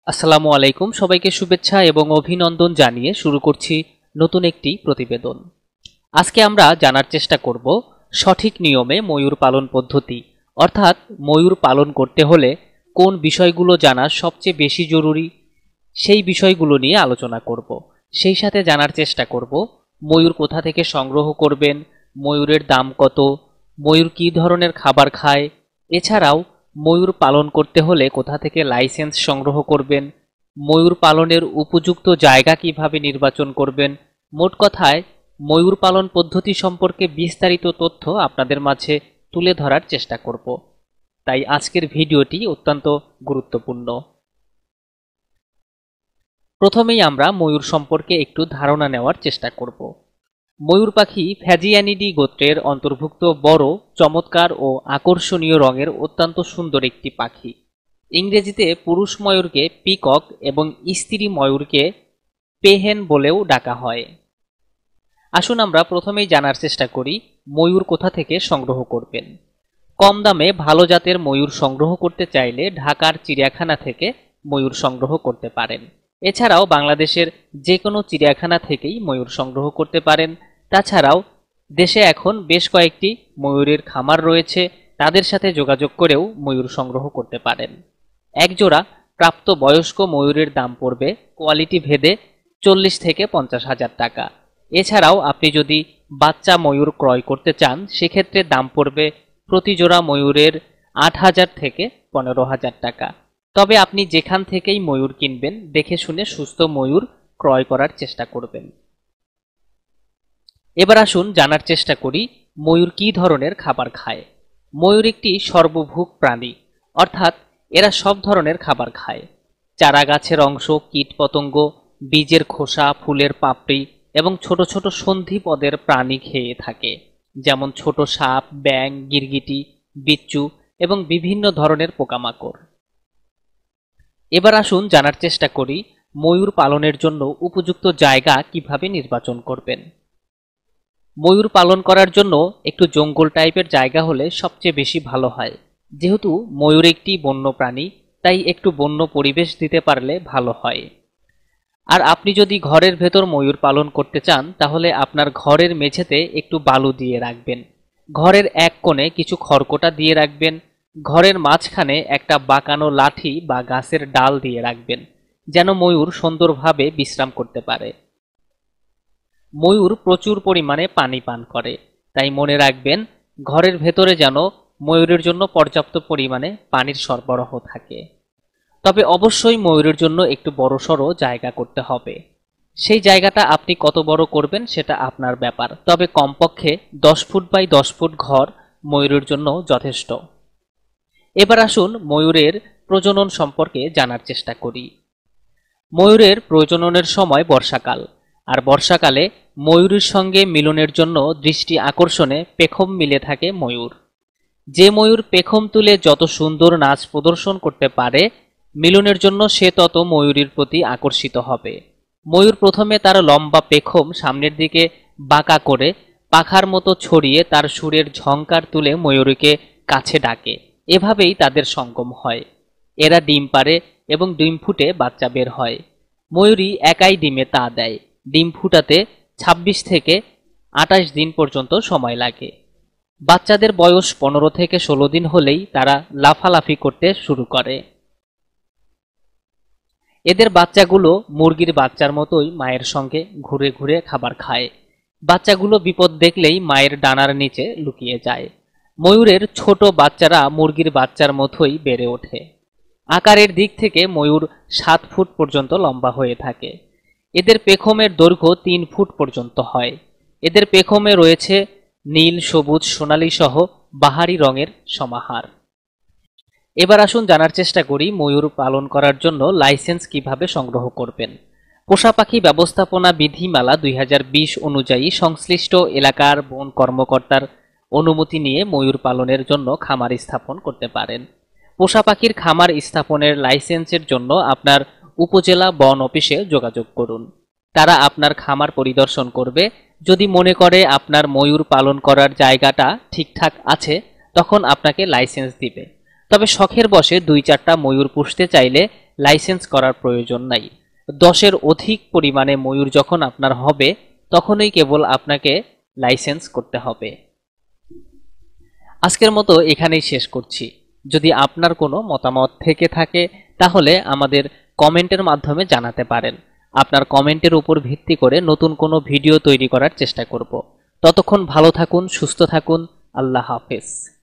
আসসালামু আলাইকুম, সবাইকে শুভেচ্ছা এবং অভিনন্দন জানিয়ে শুরু করছি নতুন একটি প্রতিবেদন। আজকে আমরা জানার চেষ্টা করব সঠিক নিয়মে ময়ূর পালন পদ্ধতি, অর্থাৎ ময়ূর পালন করতে হলে কোন বিষয়গুলো জানা সবচেয়ে বেশি জরুরি সেই বিষয়গুলো নিয়ে আলোচনা করব। সেই সাথে জানার চেষ্টা করব ময়ূর কোথা থেকে সংগ্রহ করবেন, ময়ূরের দাম কত, ময়ূর কী ধরনের খাবার খায়, এছাড়াও ময়ূর পালন করতে হলে কোথা থেকে লাইসেন্স সংগ্রহ করবেন, ময়ূর পালনের উপযুক্ত জায়গা কিভাবে নির্বাচন করবেন। মোট কথায় ময়ূর পালন পদ্ধতি সম্পর্কে বিস্তারিত তথ্য আপনাদের মাঝে তুলে ধরার চেষ্টা করব। তাই আজকের ভিডিওটি অত্যন্ত গুরুত্বপূর্ণ। প্রথমেই আমরা ময়ূর সম্পর্কে একটু ধারণা নেওয়ার চেষ্টা করব। ময়ূর পাখি ফ্যাজিয়ানিডি গোত্রের অন্তর্ভুক্ত বড়, চমৎকার ও আকর্ষণীয় রঙের অত্যন্ত সুন্দর একটি পাখি। ইংরেজিতে পুরুষ ময়ূরকে পিকক এবং স্ত্রী ময়ূরকে পেহেন বলেও ডাকা হয়। আসুন আমরা প্রথমেই জানার চেষ্টা করি ময়ূর কোথা থেকে সংগ্রহ করবেন। কম দামে ভালো জাতের ময়ূর সংগ্রহ করতে চাইলে ঢাকার চিড়িয়াখানা থেকে ময়ূর সংগ্রহ করতে পারেন। এছাড়াও বাংলাদেশের যে কোনো চিড়িয়াখানা থেকেই ময়ূর সংগ্রহ করতে পারেন। তাছাড়াও দেশে এখন বেশ কয়েকটি ময়ূরের খামার রয়েছে, তাদের সাথে যোগাযোগ করেও ময়ূর সংগ্রহ করতে পারেন। একজোড়া প্রাপ্তবয়স্ক ময়ূরের দাম পড়বে কোয়ালিটি ভেদে 40 থেকে 50 হাজার টাকা। এছাড়াও আপনি যদি বাচ্চা ময়ূর ক্রয় করতে চান সেক্ষেত্রে দাম পড়বে প্রতি জোড়া ময়ূরের 8,000 থেকে 15,000 টাকা। তবে আপনি যেখান থেকেই ময়ূর কিনবেন দেখে শুনে সুস্থ ময়ূর ক্রয় করার চেষ্টা করবেন। এবার আসুন জানার চেষ্টা করি ময়ূর কী ধরনের খাবার খায়। ময়ূর একটি সর্বভুক প্রাণী, অর্থাৎ এরা সব ধরনের খাবার খায়। চারা গাছের অংশ, কীটপতঙ্গ, বীজের খোসা, ফুলের পাপড়ি এবং ছোট ছোট সন্ধিপদের প্রাণী খেয়ে থাকে, যেমন ছোট সাপ, ব্যাঙ, গিরগিটি, বিচ্ছু এবং বিভিন্ন ধরনের পোকামাকড়। এবার আসুন জানার চেষ্টা করি ময়ূর পালনের জন্য উপযুক্ত জায়গা কিভাবে নির্বাচন করবেন। ময়ূর পালন করার জন্য একটু জঙ্গল টাইপের জায়গা হলে সবচেয়ে বেশি ভালো হয়। যেহেতু ময়ূর একটি বন্য প্রাণী, তাই একটু বন্য পরিবেশ দিতে পারলে ভালো হয়। আর আপনি যদি ঘরের ভেতর ময়ূর পালন করতে চান তাহলে আপনার ঘরের মেঝেতে একটু বালু দিয়ে রাখবেন, ঘরের এক কোণে কিছু খড়কোটা দিয়ে রাখবেন, ঘরের মাঝখানে একটা বাঁকানো লাঠি বা গাছের ডাল দিয়ে রাখবেন, যেন ময়ূর সুন্দরভাবে বিশ্রাম করতে পারে। ময়ূর প্রচুর পরিমাণে পানি পান করে, তাই মনে রাখবেন ঘরের ভেতরে যেন ময়ূরের জন্য পর্যাপ্ত পরিমাণে পানির সরবরাহ থাকে। তবে অবশ্যই ময়ূরের জন্য একটু বড়সড় জায়গা করতে হবে। সেই জায়গাটা আপনি কত বড় করবেন সেটা আপনার ব্যাপার, তবে কমপক্ষে 10 ফুট বাই 10 ফুট ঘর ময়ূরের জন্য যথেষ্ট। এবার আসুন ময়ূরের প্রজনন সম্পর্কে জানার চেষ্টা করি। ময়ূরের প্রজননের সময় বর্ষাকাল, আর বর্ষাকালে ময়ূরের সঙ্গে মিলনের জন্য দৃষ্টি আকর্ষণে পেখম মিলে থাকে ময়ূর। যে ময়ূর পেখম তুলে যত সুন্দর নাচ প্রদর্শন করতে পারে, মিলনের জন্য সে তত ময়ূরীর প্রতি আকর্ষিত হবে। ময়ূর প্রথমে তার লম্বা পেখম সামনের দিকে বাঁকা করে পাখার মতো ছড়িয়ে তার সুরের ঝংকার তুলে ময়ূরীকে কাছে ডাকে। এভাবেই তাদের সঙ্গম হয়। এরা ডিম পাড়ে এবং ডিম ফুটে বাচ্চা বের হয়। ময়ূরী একাই ডিমে তা দেয়। ডিম ফুটাতে 26 থেকে 28 দিন পর্যন্ত সময় লাগে। বাচ্চাদের বয়স 15 থেকে 16 দিন হলেই তারা লাফালাফি করতে শুরু করে। এদের বাচ্চাগুলো মুরগির বাচ্চার মতোই মায়ের সঙ্গে ঘুরে ঘুরে খাবার খায়। বাচ্চাগুলো বিপদ দেখলেই মায়ের ডানার নিচে লুকিয়ে যায়। ময়ূরের ছোট বাচ্চারা মুরগির বাচ্চার মতোই বেড়ে ওঠে। আকারের দিক থেকে ময়ূর 7 ফুট পর্যন্ত লম্বা হয়ে থাকে। এদের পেখমের দৈর্ঘ্য 3 ফুট পর্যন্ত হয়। এদের পেখমে রয়েছে নীল, সবুজ, সোনালী সহ বাহারি রঙের সমাহার। এবার আসুন জানার চেষ্টা করি ময়ূর পালন করার জন্য লাইসেন্স কিভাবে সংগ্রহ করবেন। পোষা পাখি ব্যবস্থাপনা বিধিমালা 2020 অনুযায়ী সংশ্লিষ্ট এলাকার বন কর্মকর্তার অনুমতি নিয়ে ময়ূর পালনের জন্য খামার স্থাপন করতে পারেন। পোষা পাখির খামার স্থাপনের লাইসেন্সের জন্য আপনার উপজেলা বন অফিসে যোগাযোগ করুন। তারা আপনার খামার পরিদর্শন করবে। যদি মনে করে আপনার ময়ূর পালন করার জায়গাটা ঠিকঠাক আছে তখন আপনাকে লাইসেন্স দিবে। তবে শখের বশে 2-4টা ময়ূর পুষতে চাইলে লাইসেন্স করার প্রয়োজন নাই। 10-এর অধিক পরিমাণে ময়ূর যখন আপনার হবে তখনই কেবল আপনাকে লাইসেন্স করতে হবে। আজকের মতো এখানেই শেষ করছি। যদি আপনার কোনো মতামত থেকে থাকে তাহলে আমাদের কমেন্টের মাধ্যমে জানাতে পারেন। আপনার কমেন্টের উপর ভিত্তি করে নতুন কোনো ভিডিও তৈরি করার চেষ্টা করব। ততক্ষণ ভালো থাকুন, সুস্থ থাকুন। আল্লাহ হাফেজ।